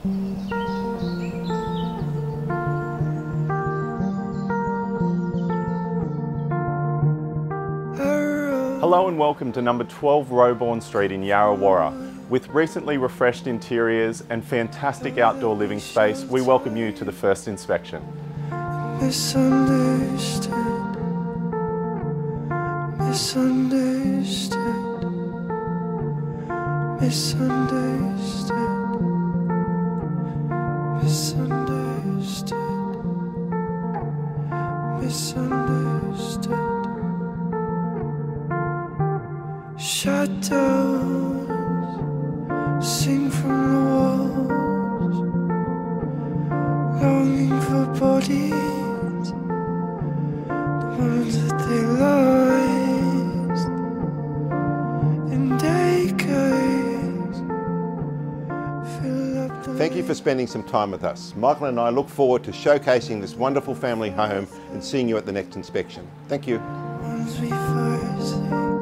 Hello and welcome to number 12 Roebourne Street in Yarra Warra. With recently refreshed interiors and fantastic outdoor living space, we welcome you to the first inspection. Misunderstood, misunderstood, misunderstood, misunderstood, misunderstood. Shadows sing from the walls, longing for bodies, the ones that they lost, and acres fill up the Thank you for spending some time with us. Michael and I look forward to showcasing this wonderful family home and seeing you at the next inspection. Thank you. ones we first think.